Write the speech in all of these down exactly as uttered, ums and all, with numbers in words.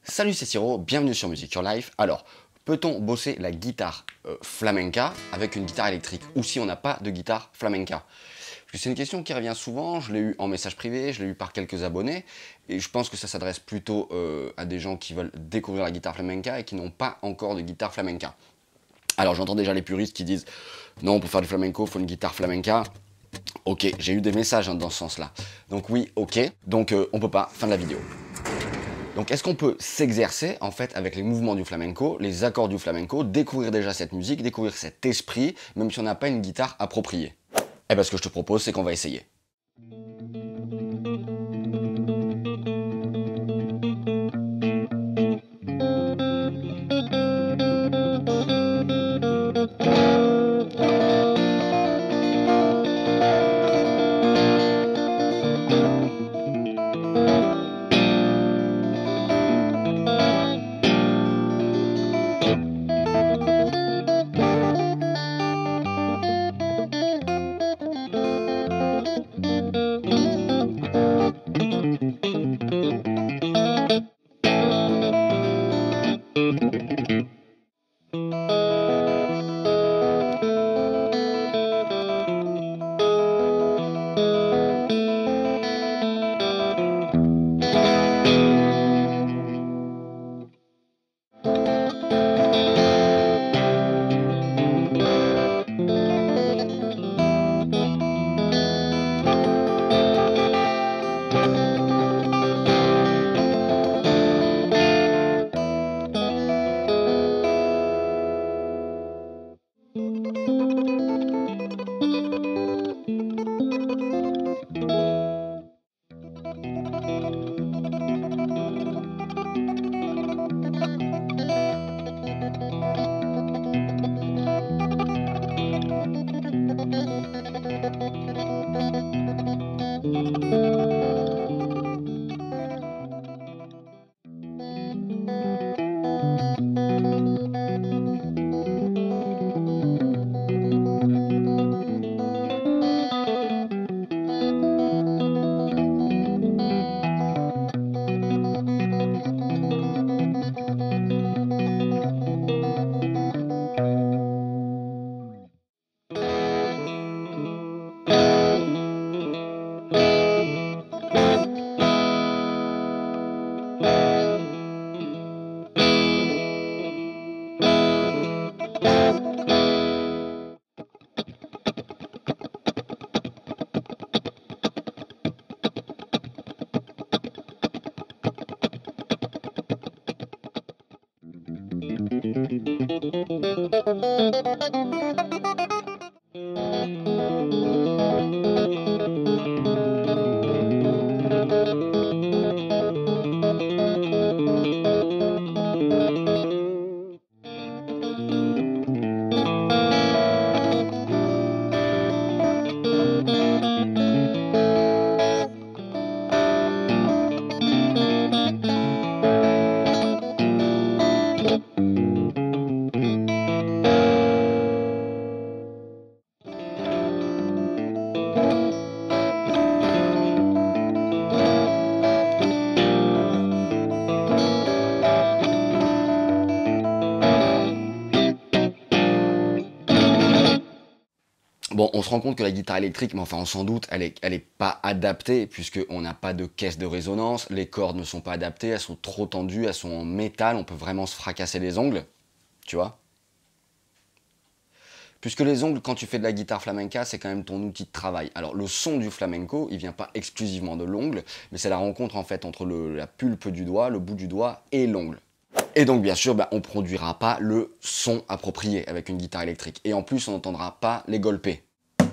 Salut, c'est Siro, bienvenue sur Music Your Life. Alors, peut-on bosser la guitare euh, flamenca avec une guitare électrique ou si on n'a pas de guitare flamenca? C'est une question qui revient souvent, je l'ai eu en message privé, je l'ai eu par quelques abonnés et je pense que ça s'adresse plutôt euh, à des gens qui veulent découvrir la guitare flamenca et qui n'ont pas encore de guitare flamenca. Alors j'entends déjà les puristes qui disent non, pour faire du flamenco, il faut une guitare flamenca. Ok, j'ai eu des messages hein, dans ce sens-là. Donc oui, ok, donc euh, on peut pas, fin de la vidéo. Donc est-ce qu'on peut s'exercer en fait avec les mouvements du flamenco, les accords du flamenco, découvrir déjà cette musique, découvrir cet esprit, même si on n'a pas une guitare appropriée? Eh bien ce que je te propose, c'est qu'on va essayer. Bon, on se rend compte que la guitare électrique, mais enfin on s'en doute, elle est, elle est pas adaptée puisqu'on n'a pas de caisse de résonance, les cordes ne sont pas adaptées, elles sont trop tendues, elles sont en métal, on peut vraiment se fracasser les ongles, tu vois. Puisque les ongles, quand tu fais de la guitare flamenca, c'est quand même ton outil de travail. Alors le son du flamenco, il vient pas exclusivement de l'ongle, mais c'est la rencontre en fait entre le, la pulpe du doigt, le bout du doigt et l'ongle. Et donc bien sûr, bah, on ne produira pas le son approprié avec une guitare électrique. Et en plus, on n'entendra pas les golpes.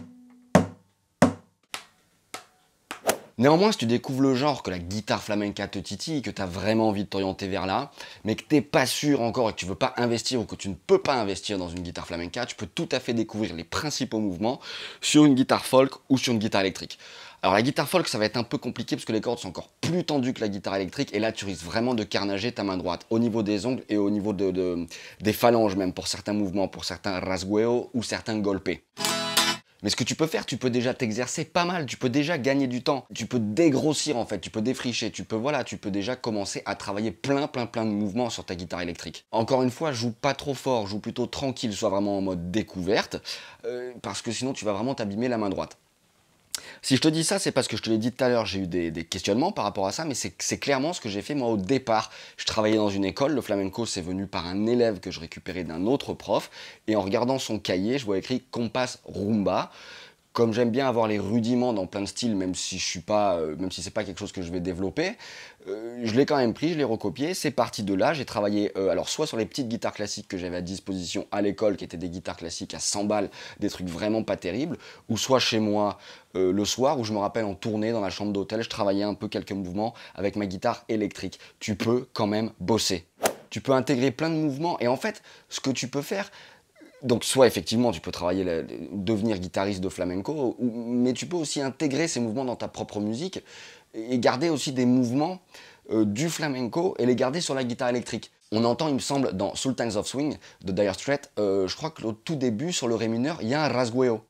Néanmoins, si tu découvres le genre, que la guitare flamenca te titille, que tu as vraiment envie de t'orienter vers là, mais que tu n'es pas sûr encore et que tu ne veux pas investir ou que tu ne peux pas investir dans une guitare flamenca, tu peux tout à fait découvrir les principaux mouvements sur une guitare folk ou sur une guitare électrique. Alors la guitare folk, ça va être un peu compliqué parce que les cordes sont encore plus tendues que la guitare électrique et là tu risques vraiment de carnager ta main droite au niveau des ongles et au niveau de, de, des phalanges même pour certains mouvements, pour certains rasgueo ou certains golpes. Mais ce que tu peux faire, tu peux déjà t'exercer pas mal, tu peux déjà gagner du temps, tu peux dégrossir en fait, tu peux défricher, tu peux voilà, tu peux déjà commencer à travailler plein plein plein de mouvements sur ta guitare électrique. Encore une fois, joue pas trop fort, joue plutôt tranquille, sois vraiment en mode découverte, euh, parce que sinon tu vas vraiment t'abîmer la main droite. Si je te dis ça, c'est parce que je te l'ai dit tout à l'heure, j'ai eu des, des questionnements par rapport à ça, mais c'est clairement ce que j'ai fait moi au départ. Je travaillais dans une école, le flamenco c'est venu par un élève que je récupérais d'un autre prof, et en regardant son cahier, je vois écrit Compas Rumba. Comme j'aime bien avoir les rudiments dans plein de styles, même si je suis pas, euh, même si c'est pas quelque chose que je vais développer, euh, je l'ai quand même pris, je l'ai recopié, c'est parti de là, j'ai travaillé, euh, alors soit sur les petites guitares classiques que j'avais à disposition à l'école, qui étaient des guitares classiques à cent balles, des trucs vraiment pas terribles, ou soit chez moi, euh, le soir, où je me rappelle en tournée dans la chambre d'hôtel, je travaillais un peu quelques mouvements avec ma guitare électrique. Tu peux quand même bosser. Tu peux intégrer plein de mouvements, et en fait, ce que tu peux faire, donc soit effectivement tu peux travailler, la, devenir guitariste de flamenco, ou, mais tu peux aussi intégrer ces mouvements dans ta propre musique et garder aussi des mouvements euh, du flamenco et les garder sur la guitare électrique. On entend, il me semble, dans Sultans of Swing de Dire Straits, euh, je crois qu'au tout début, sur le ré mineur, il y a un rasgueo.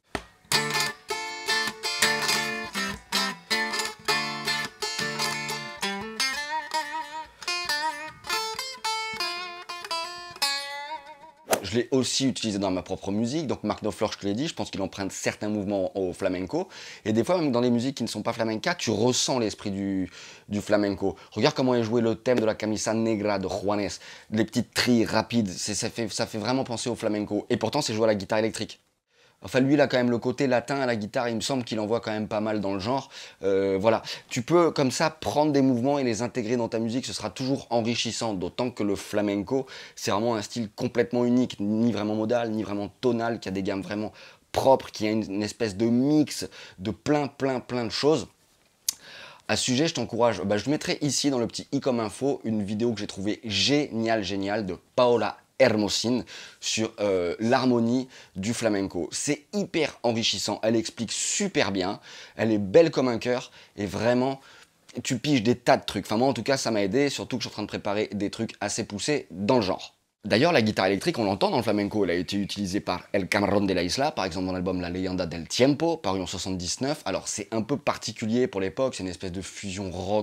Je l'ai aussi utilisé dans ma propre musique, donc Mark Knopfler, je te l'ai dit, je pense qu'il emprunte certains mouvements au flamenco, et des fois même dans les musiques qui ne sont pas flamenca, tu ressens l'esprit du, du flamenco. Regarde comment est joué le thème de la Camisa Negra de Juanes, les petites trilles rapides, ça fait, ça fait vraiment penser au flamenco, et pourtant c'est joué à la guitare électrique. Enfin, lui, il a quand même le côté latin à la guitare, il me semble qu'il envoie quand même pas mal dans le genre. Euh, voilà, tu peux comme ça prendre des mouvements et les intégrer dans ta musique, ce sera toujours enrichissant, d'autant que le flamenco, c'est vraiment un style complètement unique, ni vraiment modal, ni vraiment tonal, qui a des gammes vraiment propres, qui a une, une espèce de mix de plein, plein, plein de choses. À ce sujet, je t'encourage, bah, je mettrai ici dans le petit i comme info une vidéo que j'ai trouvée géniale, géniale de Paola Hermosine sur euh, l'harmonie du flamenco. C'est hyper enrichissant, elle explique super bien, elle est belle comme un cœur et vraiment tu piges des tas de trucs. Enfin moi en tout cas ça m'a aidé, surtout que je suis en train de préparer des trucs assez poussés dans le genre. D'ailleurs, la guitare électrique, on l'entend dans le flamenco, elle a été utilisée par El Camarón de la Isla, par exemple dans l'album La Leyenda del Tiempo, paru en soixante-dix-neuf. Alors c'est un peu particulier pour l'époque, c'est une espèce de fusion rock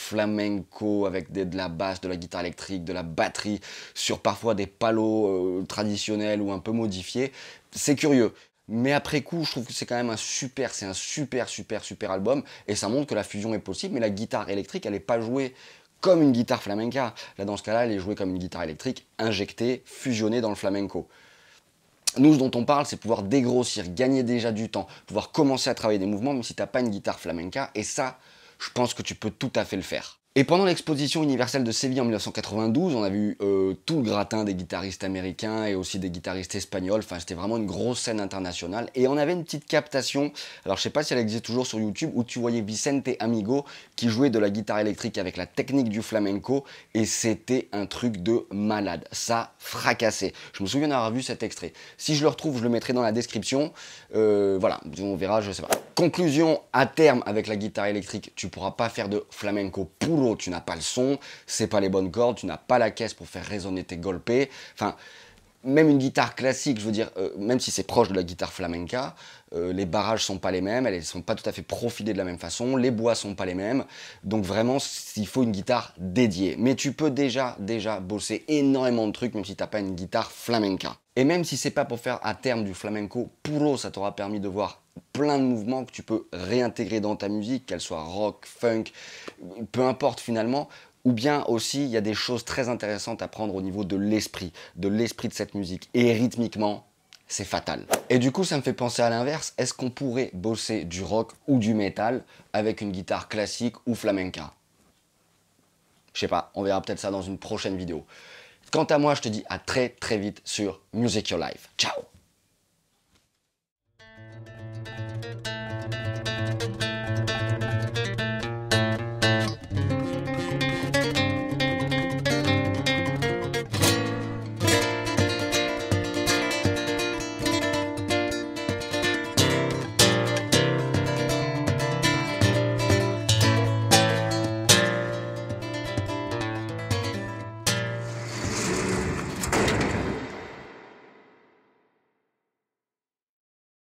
flamenco avec des, de la basse, de la guitare électrique, de la batterie, sur parfois des palos euh, traditionnels ou un peu modifiés. C'est curieux. Mais après coup, je trouve que c'est quand même un super, c'est un super, super, super album, et ça montre que la fusion est possible, mais la guitare électrique, elle n'est pas jouée comme une guitare flamenca. Là, dans ce cas-là, elle est jouée comme une guitare électrique, injectée, fusionnée dans le flamenco. Nous, ce dont on parle, c'est pouvoir dégrossir, gagner déjà du temps, pouvoir commencer à travailler des mouvements, même si tu n'as pas une guitare flamenca, et ça, je pense que tu peux tout à fait le faire. Et pendant l'exposition universelle de Séville en mille neuf cent quatre-vingt-douze, on a vu euh, tout le gratin des guitaristes américains et aussi des guitaristes espagnols. Enfin, c'était vraiment une grosse scène internationale. Et on avait une petite captation, alors je sais pas si elle existe toujours sur YouTube, où tu voyais Vicente Amigo qui jouait de la guitare électrique avec la technique du flamenco. Et c'était un truc de malade. Ça fracassait. Je me souviens d'avoir vu cet extrait. Si je le retrouve, je le mettrai dans la description. Euh, voilà, on verra, je sais pas. Conclusion, à terme, avec la guitare électrique, tu pourras pas faire de flamenco puro. Tu n'as pas le son, c'est pas les bonnes cordes, tu n'as pas la caisse pour faire résonner tes golpes. Enfin, même une guitare classique, je veux dire, euh, même si c'est proche de la guitare flamenca, euh, les barrages sont pas les mêmes, elles sont pas tout à fait profilées de la même façon, les bois sont pas les mêmes, donc vraiment, il faut une guitare dédiée. Mais tu peux déjà, déjà bosser énormément de trucs, même si t'as pas une guitare flamenca. Et même si c'est pas pour faire à terme du flamenco puro, ça t'aura permis de voir plein de mouvements que tu peux réintégrer dans ta musique, qu'elle soit rock, funk, peu importe finalement. Ou bien aussi, il y a des choses très intéressantes à prendre au niveau de l'esprit, de l'esprit de cette musique. Et rythmiquement, c'est fatal. Et du coup, ça me fait penser à l'inverse. Est-ce qu'on pourrait bosser du rock ou du métal avec une guitare classique ou flamenca? Je sais pas, on verra peut-être ça dans une prochaine vidéo. Quant à moi, je te dis à très très vite sur Music Your Life. Ciao!